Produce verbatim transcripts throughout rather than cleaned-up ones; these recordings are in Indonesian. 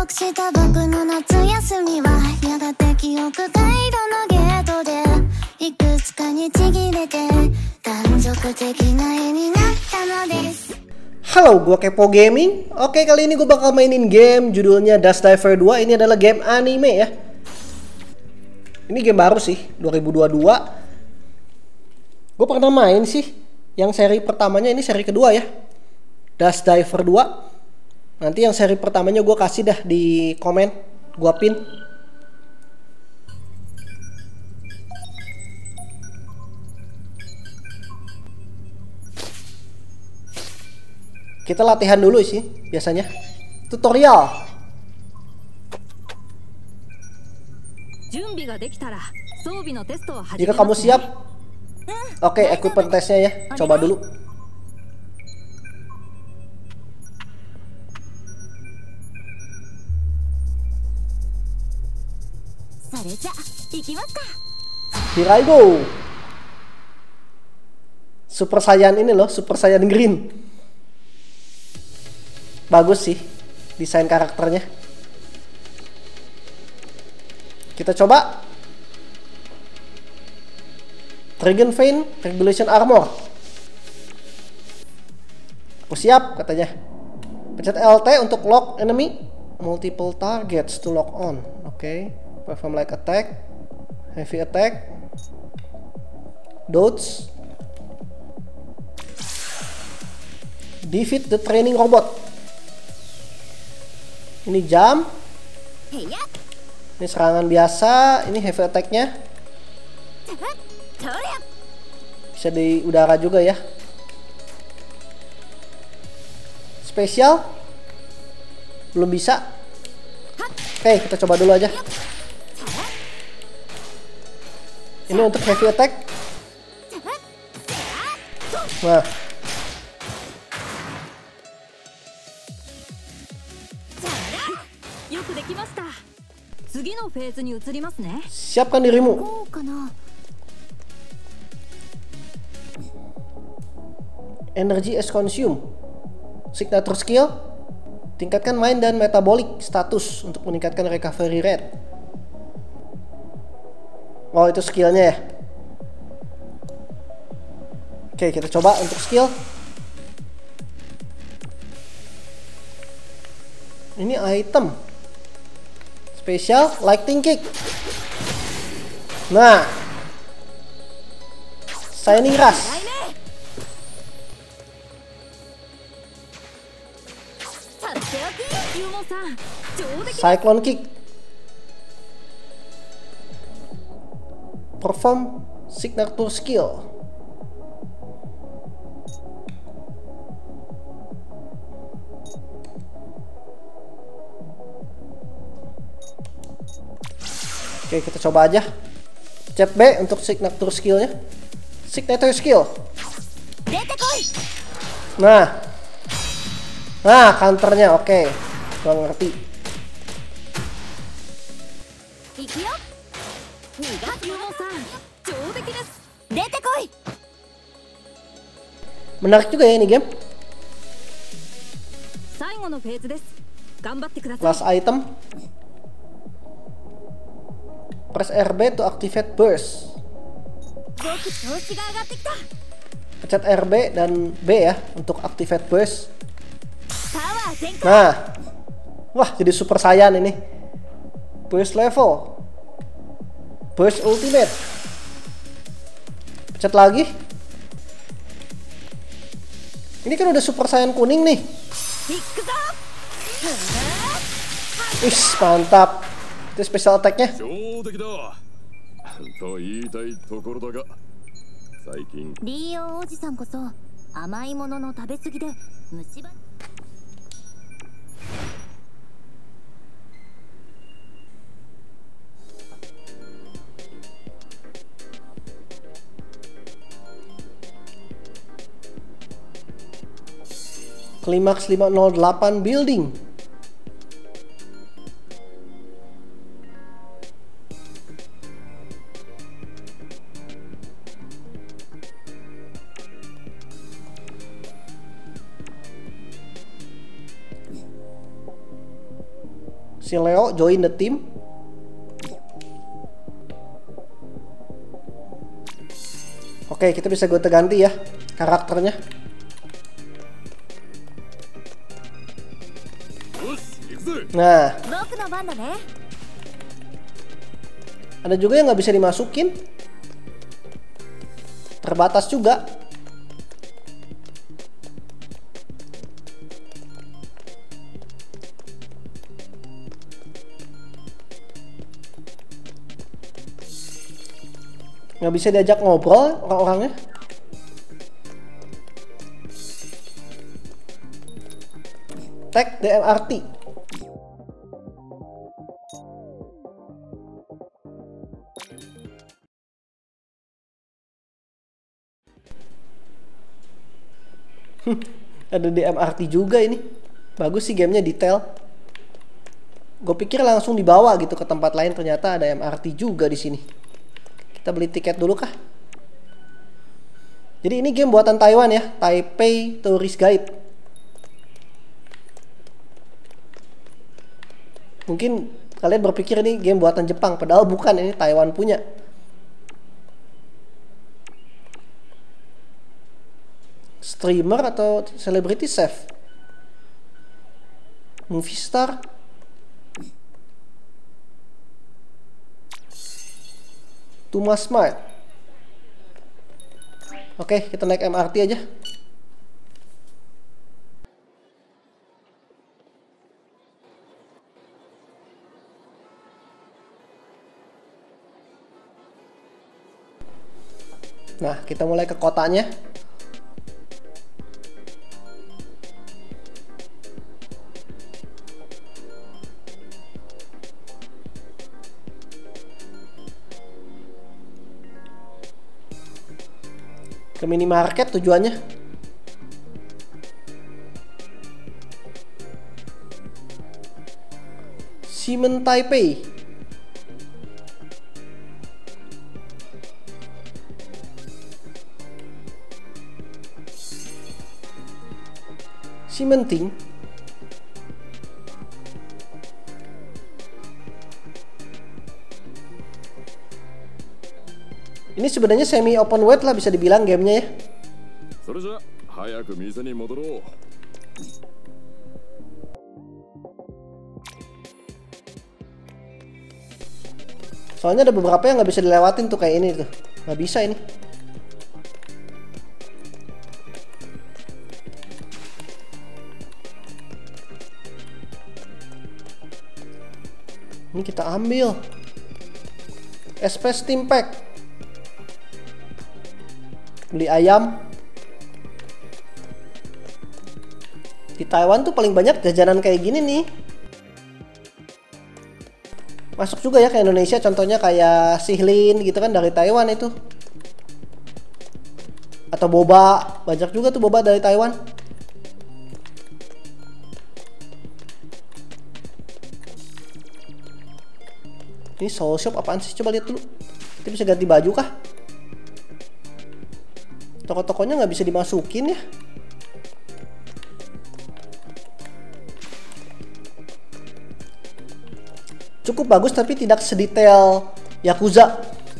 した僕の夏休みはやがて記憶回路のゲートでいくつかにちぎれて断続的な絵になったのです。 Halo, gua Kepo Gaming. Oke, kali ini gue bakal mainin game judulnya Dust Diver dua. Ini adalah game anime ya. Ini game baru sih, dua ribu dua puluh dua. Gue pernah main sih. Yang seri pertamanya, ini seri kedua ya. Dust Diver dua. Nanti yang seri pertamanya gue kasih dah di komen. Gue pin. Kita latihan dulu sih biasanya. Tutorial. Jika kamu siap. Oke, okay, equipment testnya ya. Coba dulu. Here I go. Super Saiyan ini loh, Super Saiyan Green. Bagus sih desain karakternya. Kita coba. Dragon Vein Regulation Armor. Aku siap katanya. Pencet L T untuk lock enemy. Multiple targets to lock on. Oke. Okay. Perform like attack. Heavy attack. Dodge. Defeat the training robot. Ini jam. Ini serangan biasa. Ini heavy attack-nya. Bisa di udara juga ya. Spesial belum bisa. Oke, kita coba dulu aja. Ini untuk heavy attack. Nah, siapkan dirimu. Energy is consumed. Signature skill. Tingkatkan mind dan metabolic status untuk meningkatkan recovery rate. Oh, itu skillnya ya. Oke, kita coba untuk skill. Ini item spesial lightning kick. Nah, shining rush. Cyclone kick. Perform signature skill. Oke, kita coba aja. Pencet B untuk signature skillnya. Signature skill. Nah, nah counternya oke. Okay. Gua ngerti. Menarik juga ya ini game. Last item. Press R B to activate burst. Pencet R B dan B ya untuk activate burst. Nah, wah jadi Super Saiyan ini. Burst level. Burst ultimate. Pencet lagi. Ini kan udah Super Saiyan kuning nih. Ish, mantap. Itu special attack-nya. Klimaks lima nol delapan building. Si Leo join the team. Oke, kita bisa gonta-ganti ya karakternya. Nah, ada juga yang nggak bisa dimasukin, terbatas juga. Nggak bisa diajak ngobrol orang-orangnya. Tag D M R T. Ada D M R T juga ini. Bagus sih gamenya, detail. Gue pikir langsung dibawa gitu ke tempat lain, ternyata ada M R T juga di sini. Kita beli tiket dulu kah? Jadi ini game buatan Taiwan ya, Taipei Tourist Guide. Mungkin kalian berpikir ini game buatan Jepang, padahal bukan, ini Taiwan punya. Streamer atau celebrity chef? Movie star? Thomas Smart. Oke, kita naik M R T aja. Nah, kita mulai ke kotanya. Ke minimarket tujuannya. Simen Taipei. Simenting. Ini sebenarnya semi open world lah bisa dibilang gamenya ya. Soalnya ada beberapa yang nggak bisa dilewatin tuh kayak ini tuh, nggak bisa ini. Ini kita ambil S P Steam Pack. Beli ayam. Di Taiwan tuh paling banyak jajanan kayak gini nih. Masuk juga ya ke Indonesia, contohnya kayak sihlin gitu kan, dari Taiwan itu. Atau boba, banyak juga tuh boba dari Taiwan. Ini Soul Shop apaan sih? Coba lihat dulu. Kita bisa ganti baju kah? Toko-tokonya nggak bisa dimasukin ya. Cukup bagus tapi tidak sedetail Yakuza.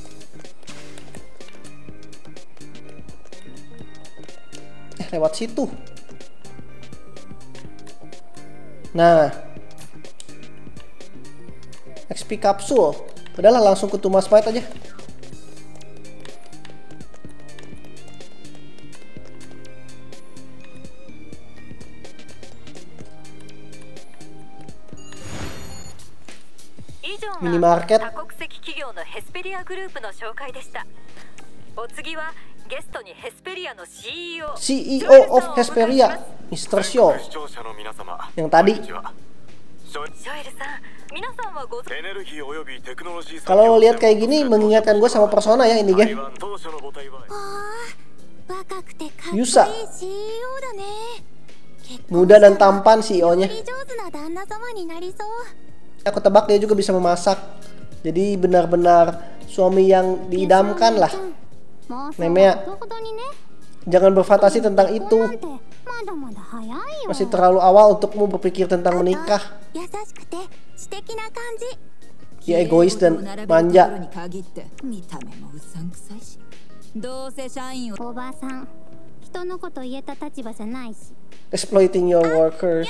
Eh, lewat situ. Nah, X P kapsul. Udahlah langsung ke Thomas Smart aja. Minimarket. C E O of Hesperia, mister Shio. Yang tadi. Kalau lihat kayak gini mengingatkan gue sama Persona ya ini game. Yusa. Muda dan tampan C E O-nya. Aku tebak dia juga bisa memasak. Jadi benar-benar suami yang diidamkan lah. Nemea, jangan berfantasi tentang itu. Masih terlalu awal untukmu berpikir tentang menikah. Dia egois dan manja. Exploiting your workers.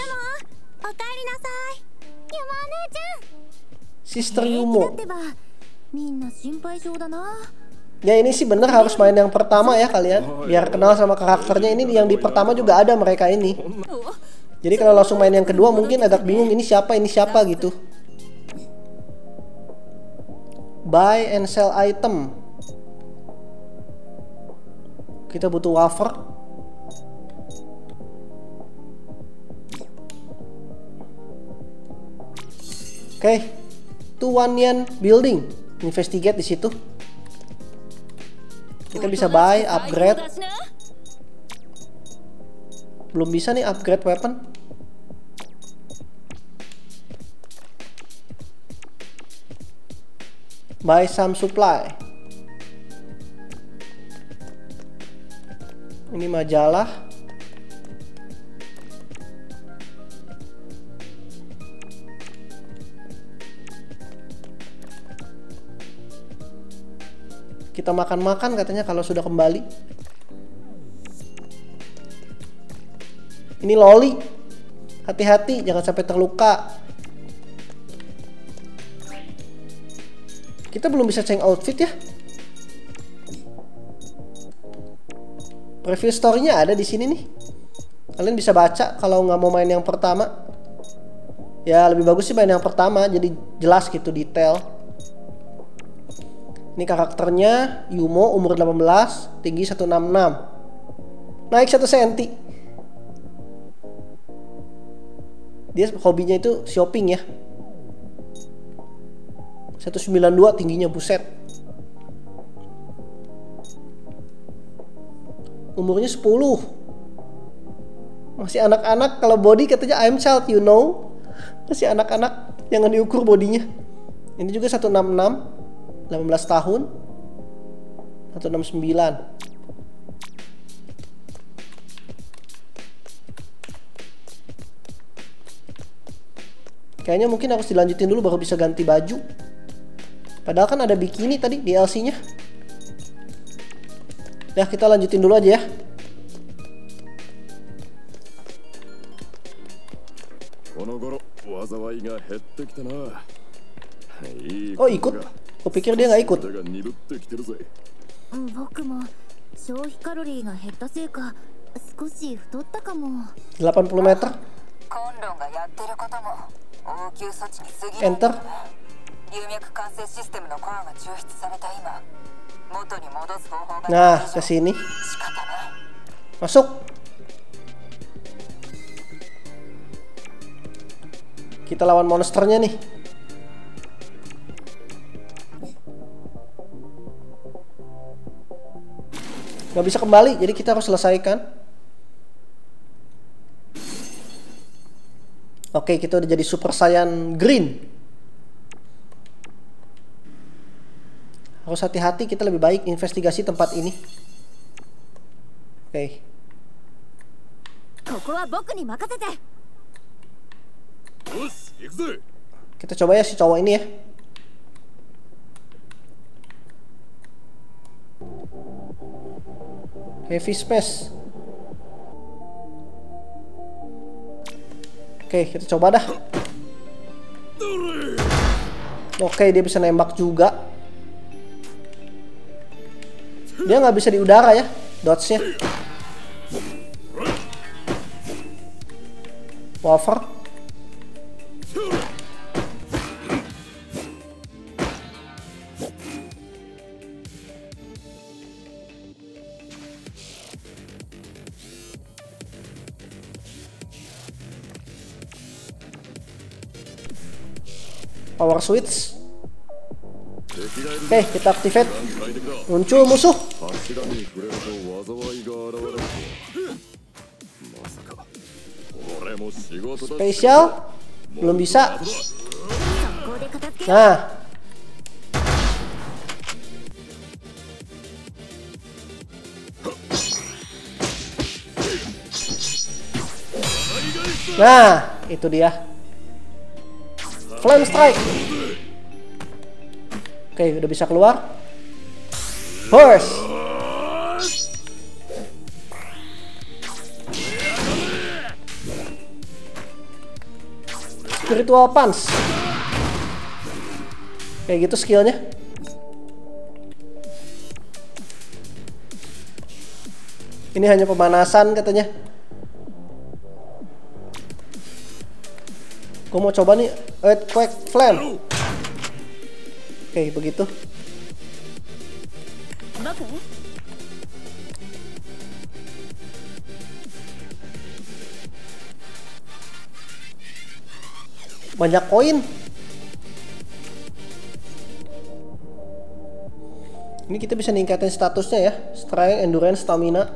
Sister Yumo. Ya ini sih bener harus main yang pertama ya kalian, biar kenal sama karakternya. Ini yang di pertama juga ada mereka ini. Jadi kalau langsung main yang kedua mungkin agak bingung ini siapa ini siapa gitu. Buy and sell item. Kita butuh wafer. Oke, okay. Tuanian Building, investigate di situ. Kita bisa buy, upgrade. Belum bisa nih upgrade weapon. Buy some supply. Ini majalah. Kita makan-makan katanya kalau sudah kembali. Ini loli. Hati-hati jangan sampai terluka. Kita belum bisa change outfit ya. Preview story-nya ada di sini nih. Kalian bisa baca kalau nggak mau main yang pertama. Ya lebih bagus sih main yang pertama, jadi jelas gitu detail. Ini karakternya Yumo, umur delapan belas, tinggi seratus enam puluh enam. Naik satu senti. Dia hobinya itu shopping ya. seratus sembilan puluh dua tingginya, buset. Umurnya sepuluh. Masih anak-anak, kalau body katanya I'm child, you know. Masih anak-anak, jangan diukur bodinya. Ini juga seratus enam puluh enam. delapan belas tahun. seratus enam puluh sembilan. Kayaknya mungkin harus dilanjutin dulu baru bisa ganti baju. Padahal kan ada bikini tadi D L C-nya. Ya kita lanjutin dulu aja ya. Oh ikut? Kupikir dia nggak ikut. delapan puluh meter. Enter. Nah, ke sini. Masuk. Kita lawan monsternya nih. Gak bisa kembali, jadi kita harus selesaikan. Oke, kita udah jadi Super Saiyan Green. Harus hati-hati, kita lebih baik investigasi tempat ini. Oke. Kita coba ya si cowok ini ya. Heavy space. Oke, kita coba dah. Oke, dia bisa nembak juga. Dia nggak bisa di udara ya, dodge-nya. Wafer. Power switch. Oke, kita activate. Muncul musuh. Spesial. Belum bisa. Nah. Nah, itu dia. Flame Strike. Oke, udah bisa keluar. Burst. Spiritual Punch. Kayak gitu skillnya. Ini hanya pemanasan katanya. Gue mau coba nih Earthquake Flame. Oke, begitu. Banyak koin. Ini kita bisa ningkatin statusnya ya. Strength, Endurance, Stamina.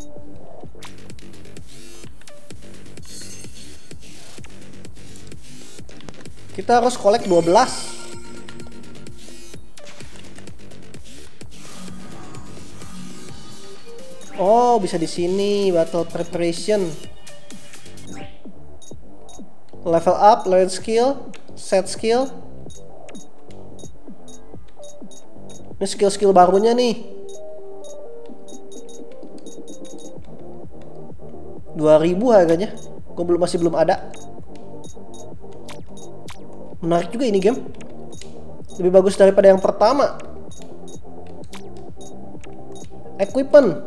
Kita harus collect dua belas. Oh, bisa di sini battle preparation. Level up, learn skill, set skill. Ini skill-skill barunya nih. dua ribu harganya. Gue belum masih belum ada. Menarik juga ini game. Lebih bagus daripada yang pertama. Equipment.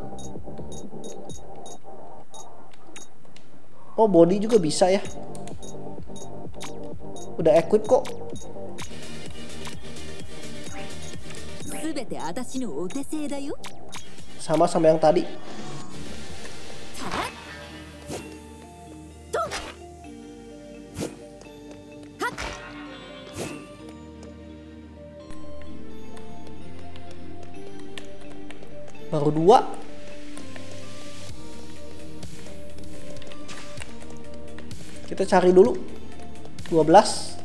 Oh, body juga bisa ya. Udah equip kok. Sama sama yang tadi. Baru dua. Kita cari dulu. dua belas.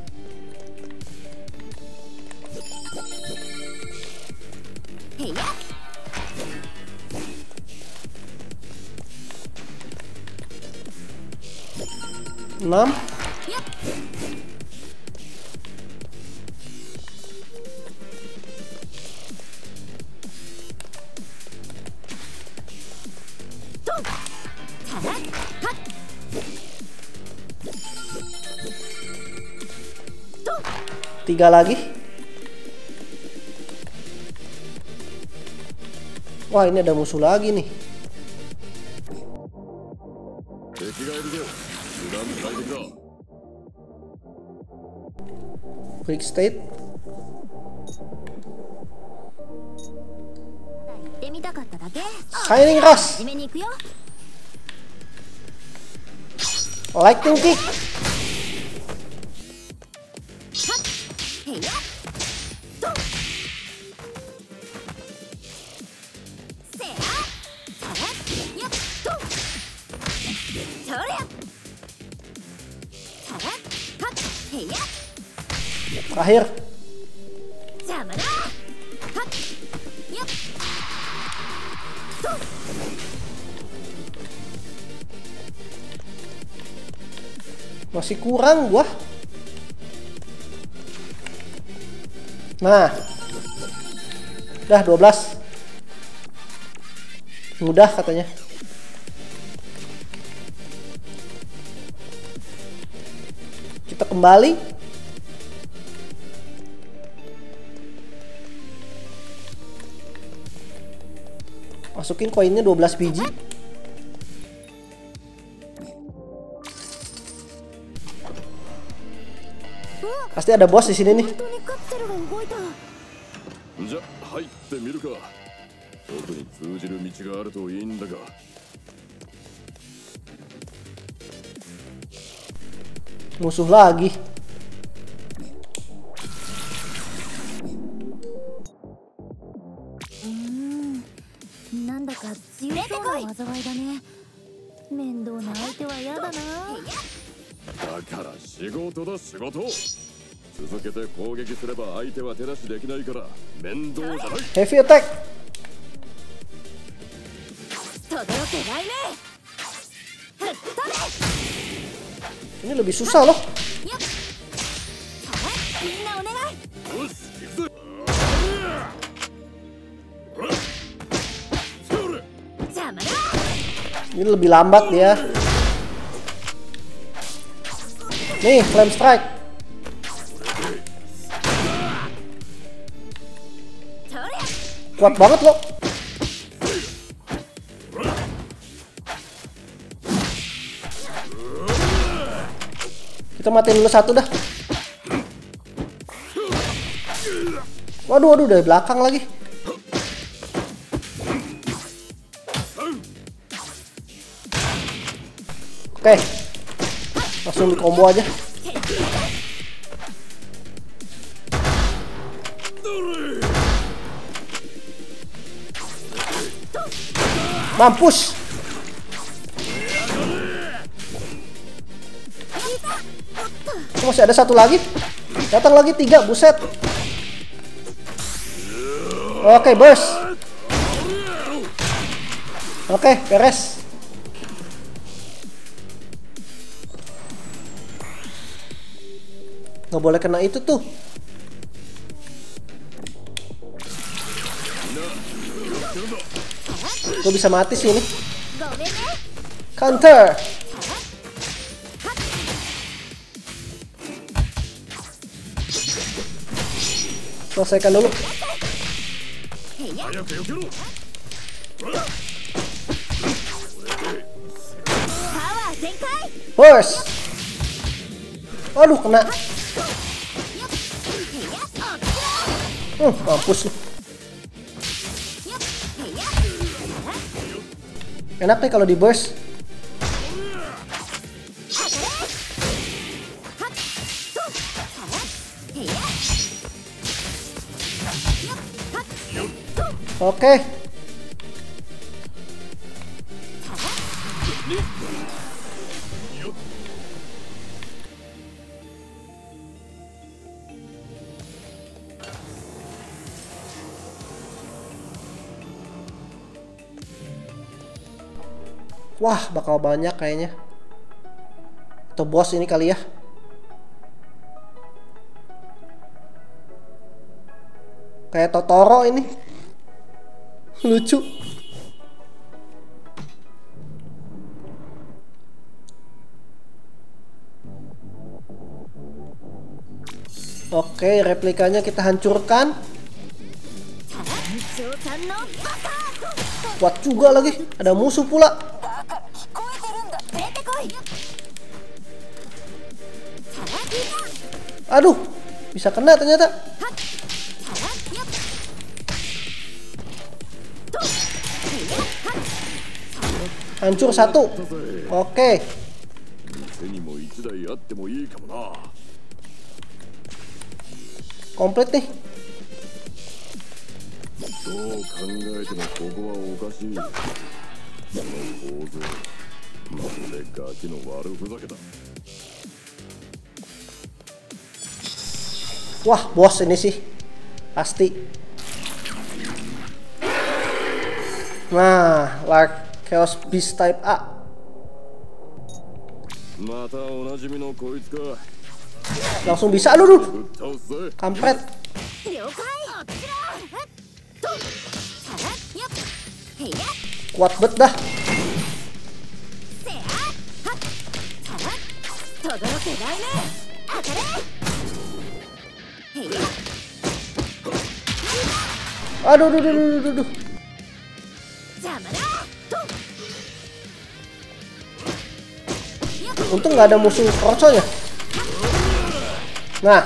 enam. Tiga lagi. Wah, ini ada musuh lagi nih. Quick state. Shining Rush. Lightning Kick. Terakhir. Masih kurang gua. Nah. Udah dua belas. Mudah katanya. Kita kembali. Masukin koinnya dua belas biji. Pasti ada bos di sini nih. Musuh lagi. Heavy attack. Ini lebih susah loh. Ini lebih lambat ya. Nih, Flame Strike. Kuat banget loh. Kita matiin dulu satu dah. Waduh, waduh, dari belakang lagi. Oke, langsung di combo aja. Mampus. Masih ada satu lagi. Datang lagi tiga, buset. Oke, burst. Oke, beres. Nggak boleh kena itu tuh. Gue bisa mati sih ini. Counter. Selesaikan dulu. Burst. Aduh, kena. Hmm, mampus lu. Enak nih kalau di burst. Oke. Wah, bakal banyak kayaknya. Atau bos ini kali ya. Kayak Totoro ini. Lucu. Oke, replikanya kita hancurkan. Kuat juga lagi. Ada musuh pula. Aduh, bisa kena ternyata. Hancur satu. Oke. Komplit nih. Wah, bos ini sih. Pasti. Nah, like Chaos Beast Type A. Langsung bisa. Aduh, aduh. Kampret. Kuat bet dah. Aduh, aduh, aduh, aduh, aduh. Untung nggak ada musuh kroconya. Nah,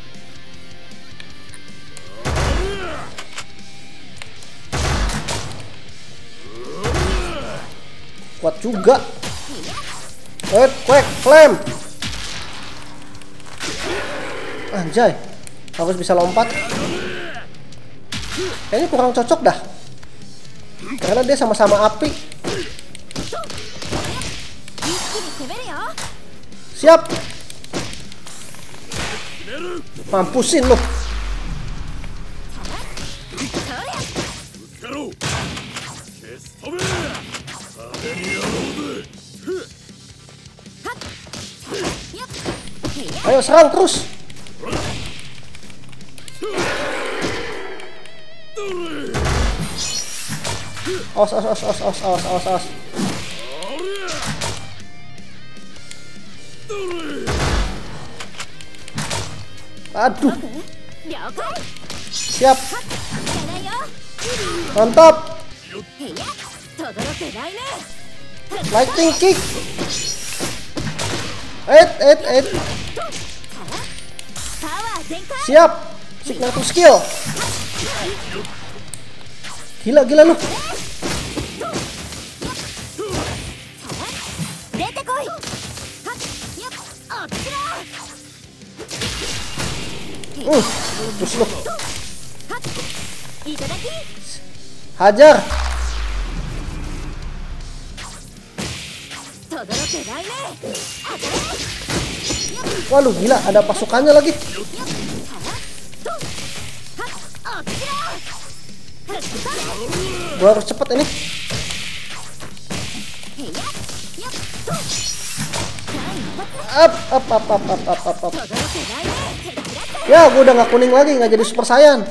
kuat juga. Earthquake Flame. Anjay, harus bisa lompat. Kayaknya kurang cocok dah. Karena dia sama-sama api. Siap. Mampusin lu. Ayo serang terus. Awas, awas, awas, awas, awas, awas, awas. Aduh. Siap. Mantap. Lightning kick. Et, et, et. Siap. Signature skill. Gila, gila lu. Uh, terus lu. Hajar. Waduh, gila, ada pasukannya lagi. Gua harus cepet ini. Up, up, up, up, up, up, up, up. Ya, gua udah nggak kuning lagi, nggak jadi Super Saiyan.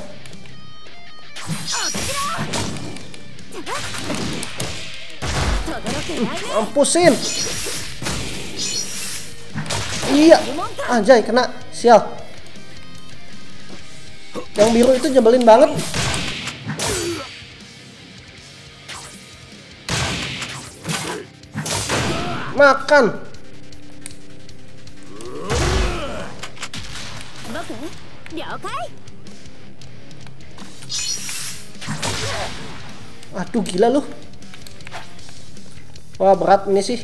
Ampusin. Iya, anjay kena, sial. Yang biru itu nyebelin banget. Makan. Aduh, gila lu. Wah, berat ini sih.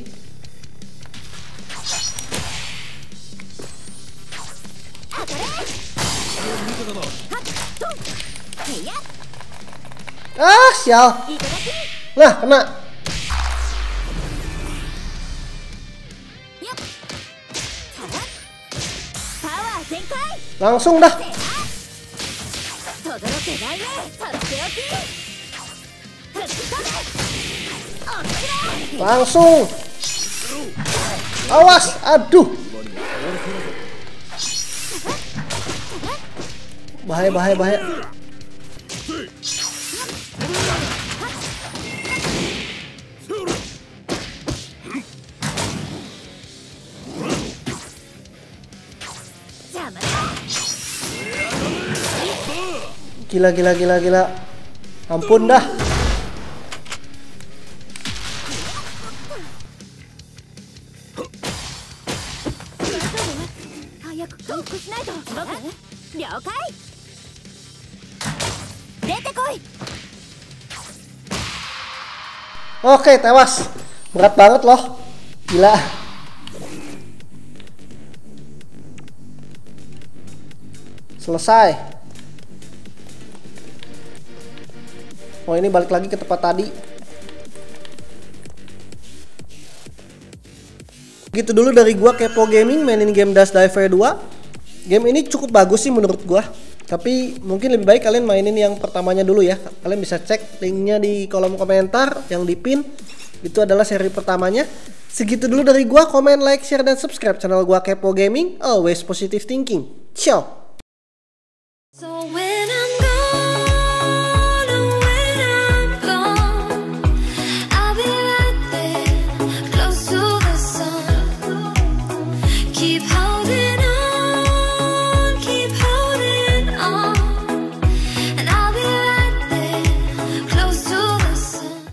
Ah, sial. Nah, kena. Langsung dah. Langsung. Awas, aduh. Bahaya, bahaya, bahaya. Gila, gila, gila, gila. Ampun dah. Oke, tewas. Berat banget loh. Gila. Selesai. Oh, ini balik lagi ke tempat tadi. Gitu dulu dari gua Kepo Gaming mainin game Dash Diver dua. Game ini cukup bagus sih menurut gua. Tapi mungkin lebih baik kalian mainin yang pertamanya dulu ya. Kalian bisa cek linknya di kolom komentar yang di pin. Itu adalah seri pertamanya. Segitu dulu dari gua. Komen, like, share, dan subscribe channel gua Kepo Gaming. Always positive thinking. Ciao.